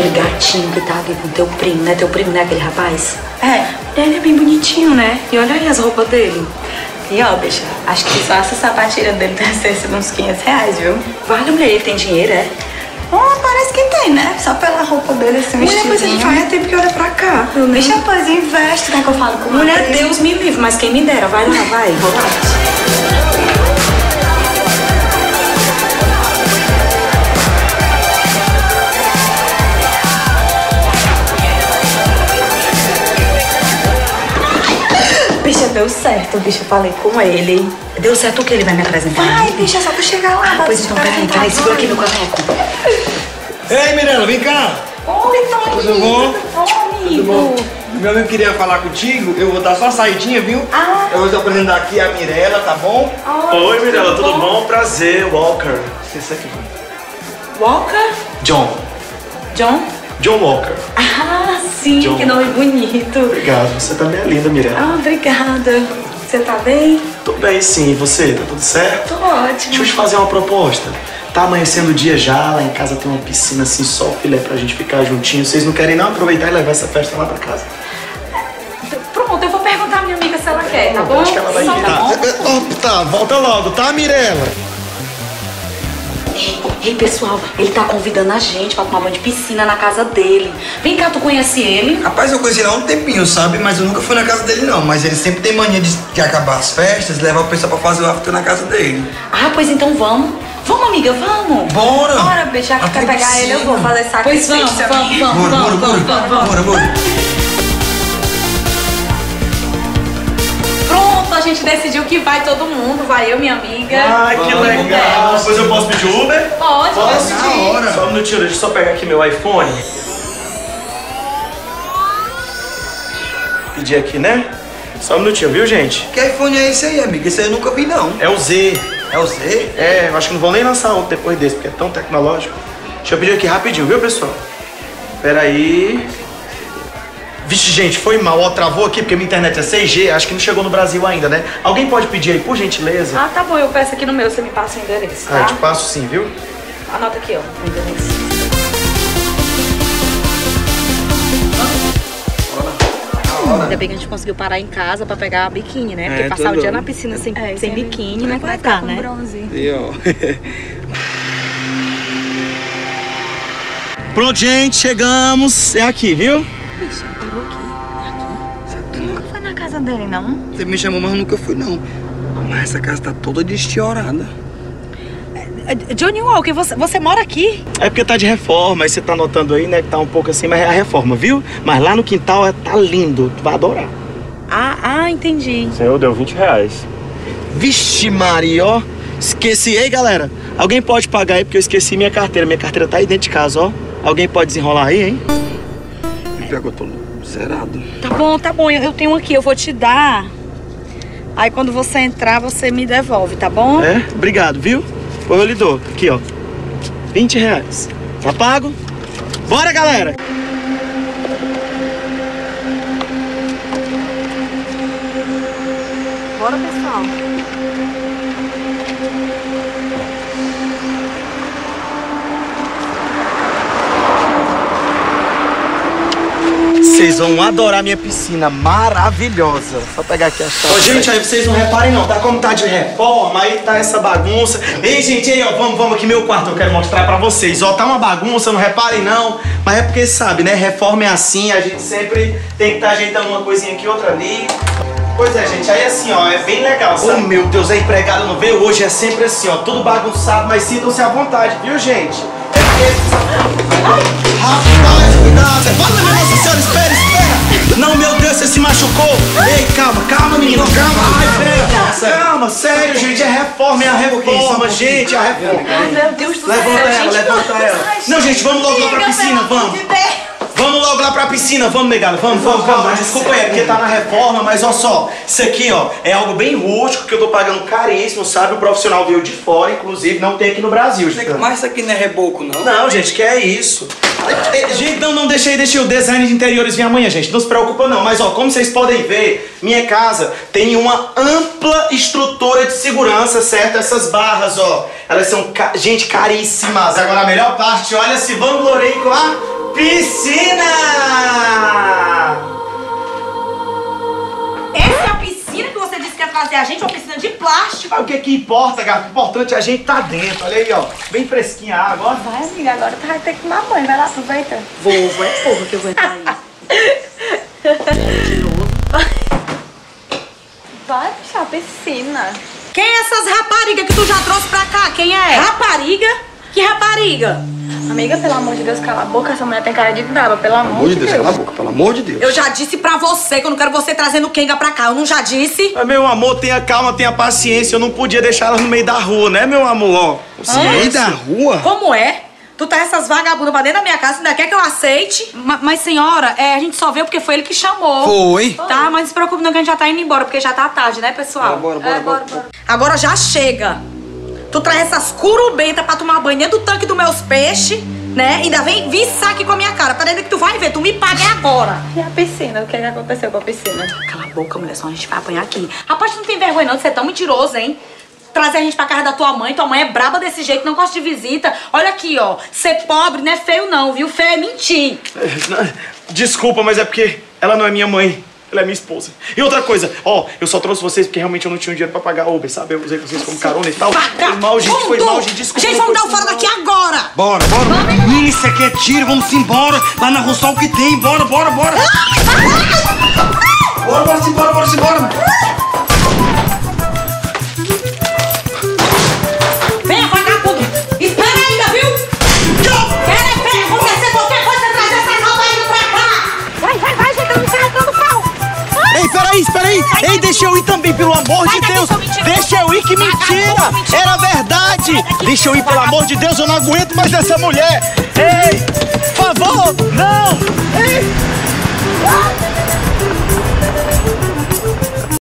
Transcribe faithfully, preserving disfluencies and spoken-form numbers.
aquele gatinho que tá aqui com teu primo, né? Teu primo, né? Aquele rapaz? É. Ele é bem bonitinho, né? E olha aí as roupas dele. E ó, bicha, acho que só essa sapatilha dele deve ter sido uns quinhentos reais, viu? Vale, mulher, ele tem dinheiro, é? Oh, parece que tem, né? Só pela roupa dele, assim, um mulher, mas ele faz tempo que olha pra cá. Eu nem... Bicha, pois investe, quer que eu falo com mulher? Mulher, Deus me livre, mas quem me dera. Vai lá, vai. Vou lá. Bicha, deu certo, bicha, falei com ele. Deu certo o que ele vai me apresentar? Vai, bicha, só tu chegar lá. Ah, pois então, peraí, peraí, segura aqui meu caneco. Ei, Mirella, vem cá. Oi, Tony. Tudo bom? Oi, amigo. Tudo bom? Meu amigo queria falar contigo, eu vou dar só uma saidinha, viu? Ah. Eu vou te apresentar aqui a Mirella, tá bom? Oi, Oi Mirella, tudo, tudo bom? bom? Prazer, Walker. Esse aqui. Walker? John. John? John Walker. Ah, sim, John. Que nome bonito. Obrigado, você também é linda, Mirella. Ah, obrigada. Você tá bem? Tô bem sim, e você? Tá tudo certo? Tô ótimo. Deixa eu te fazer uma proposta. Tá amanhecendo o dia já, lá em casa tem uma piscina assim, só filé pra gente ficar juntinho. Vocês não querem não aproveitar e levar essa festa lá pra casa? Pronto, eu vou perguntar à minha amiga se ela quer, tá bom? Acho que ela vai Só querer. tá bom? Oh, tá, volta logo, tá, Mirella? Ei, ei, pessoal, ele tá convidando a gente pra tomar banho de piscina na casa dele. Vem cá, tu conhece ele? Rapaz, eu conheci ele há um tempinho, sabe? Mas eu nunca fui na casa dele, não. Mas ele sempre tem mania de, de acabar as festas e levar o pessoal pra fazer o after na casa dele. Ah, pois então vamos. Vamos, amiga, vamos. Bora! Bora, bicho, já que quer pegar ele, eu vou fazer Pois sacrifício. vamos, vamos, vamos, Bora, vamos, bora, vamos, bora, vamos, vamos. bora, bora. Pronto, a gente decidiu que vai todo mundo. Vai eu, minha amiga. Ai, que Vamos, legal. vamos. Depois eu posso pedir Uber? Pode, Posso? pode Na pedir. hora. Só um minutinho, deixa eu só pegar aqui meu iPhone. Pedir aqui, né? Só um minutinho, viu, gente? Que iPhone é esse aí, amiga? Esse aí eu nunca vi, não. É o Z. É o Z? É, eu acho que não vão nem lançar outro depois desse, porque é tão tecnológico. Deixa eu pedir aqui rapidinho, viu, pessoal? Pera aí. Vixe, gente, foi mal. Ó, travou aqui porque minha internet é seis G. Acho que não chegou no Brasil ainda, né? Alguém pode pedir aí, por gentileza? Ah, tá bom, eu peço aqui no meu, você me passa o endereço, Ah, eu tá? te passo sim, viu? Anota aqui, ó, o endereço. Ainda bem que a gente conseguiu parar em casa pra pegar a biquíni, né? Porque É, passar o tudo. dia na piscina sem, É, sem biquíni, né? Vai tá, né? E, ó. Pronto, gente, chegamos. É aqui, viu? Bicho, parou aqui. Aqui? Tu nunca foi na casa dele, não? Você me chamou, mas eu nunca fui, não. Mas essa casa tá toda destiorada. Johnny Walker, você, você mora aqui? É porque tá de reforma, aí você tá notando aí, né, que tá um pouco assim, mas é a reforma, viu? Mas lá no quintal tá lindo, tu vai adorar. Ah, ah, entendi. Senhor, deu vinte reais. Vixe, Maria, ó. Esqueci. Ei, galera, alguém pode pagar aí porque eu esqueci minha carteira. Minha carteira tá aí dentro de casa, ó. Alguém pode desenrolar aí, hein? Me pegou todo zerado. Tá bom, tá bom, eu, eu tenho aqui, eu vou te dar. Aí quando você entrar, você me devolve, tá bom? É? Obrigado, viu? Pois eu lhe dou. Aqui, ó. vinte reais. Tá pago? Bora, galera! Bora, pessoal. Vocês vão adorar minha piscina maravilhosa. Só pegar aqui a chave. Ô, gente, aí vocês não reparem não, tá como tá de reforma, aí tá essa bagunça. Ei, gente, aí, ó, vamos, vamos aqui, meu quarto, eu quero mostrar pra vocês. Ó, tá uma bagunça, não reparem não. Mas é porque, sabe, né, reforma é assim, a gente sempre tem que estar tá ajeitando uma coisinha aqui, outra ali. Pois é, gente, aí assim, ó, é bem legal, sabe? Oh, meu Deus, a empregada não veio hoje, é sempre assim, ó, tudo bagunçado, mas sintam-se à vontade, viu, gente? É porque... Rapaz, cuidado. Fala, minha Nossa Senhora, espera, espera. Não, meu Deus, você se machucou. Ei, calma, calma, menino, calma. Ai, pera. Calma, sério, gente, é reforma, é a reforma, gente, é a reforma. Ai, meu Deus do céu. Levanta ela, gente, levanta não. ela. Ai, Não, gente, vamos logo lá pra amiga, piscina, pelo amor vamos. de Deus. Vamos logo lá pra piscina, vamos, negado, vamos, vamos, vamos. Desculpa aí, é porque tá na reforma, mas olha só, isso aqui, ó, é algo bem rústico que eu tô pagando caríssimo, sabe? O profissional veio de fora, inclusive, não tem aqui no Brasil, gente. Mas isso aqui não é reboco, não? Não, gente, que é isso? Gente, não, não, deixei, deixei o design de interiores vir amanhã, gente, não se preocupa não. Mas, ó, como vocês podem ver, minha casa tem uma ampla estrutura de segurança, certo? Essas barras, ó, elas são, ca... gente, caríssimas. Agora, a melhor parte, olha, se vangloriei com a Piscina! Essa é a piscina que você disse que ia trazer a gente, uma piscina de plástico. Mas o que que importa, gato? O importante é a gente tá dentro. Olha aí, ó. Bem fresquinha a água, ó. Vai, amiga, agora tu vai ter que tomar banho. Vai lá, aproveita. Vou, vou, é porra que eu vou entrar aí. Vai puxar a piscina. Quem é essas raparigas que tu já trouxe pra cá? Quem é? Rapariga? Que rapariga? Amiga, pelo amor de Deus, cala a boca. Essa mulher tem cara de braba, pelo amor, Pelo amor de Deus, cala a boca, pelo amor de Deus. Eu já disse pra você que eu não quero você trazendo Kenga pra cá. Eu não já disse? Mas, meu amor, tenha calma, tenha paciência. Eu não podia deixar ela no meio da rua, né, meu amor? Ó, No meio da rua? Como é? Tu tá essas vagabundas pra dentro da minha casa, ainda quer que eu aceite? Ma mas, senhora, é, a gente só veio porque foi ele que chamou. Foi. Tá, mas não se preocupe não que a gente já tá indo embora, porque já tá tarde, né, pessoal? É, bora, bora, É, bora, bora. Agora já chega. Tu traz essas curubentas pra tomar banho dentro do tanque dos meus peixes, né? Ainda vem viçar aqui com a minha cara. Tá dentro que tu vai ver, tu me paga agora. E a piscina? O que, que aconteceu com a piscina? Cala a boca, mulher, só a gente vai apanhar aqui. Rapaz, tu não tem vergonha não de ser tão mentiroso, hein? Trazer a gente pra casa da tua mãe, tua mãe é braba desse jeito, não gosta de visita. Olha aqui, ó, ser pobre não é feio não, viu? Feio é mentir. Desculpa, mas é porque ela não é minha mãe. Ela é minha esposa. E outra coisa, ó, eu só trouxe vocês porque realmente eu não tinha dinheiro pra pagar Uber, sabe? Eu usei vocês como carona e tal. Foi mal, gente, foi mal, gente, desculpa. Gente, vamos dar o fora daqui agora. Bora, bora. Menina, isso aqui é tiro, vamos embora. Lá na rua só o que tem, bora, bora, bora. Bora, bora, embora, bora, embora. Venha, vagabundo. Espera ainda, viu? Pera, pera, acontecer qualquer coisa, trazer essa rapariga pra cá. Vai, vai, vai, gente, eu não quero no carro. Ei, peraí, peraí. Ei, deixa eu ir também, pelo amor de Deus. Deixa eu ir, que mentira. Era verdade. Deixa eu ir, pelo amor de Deus, eu não aguento mais essa mulher. Ei.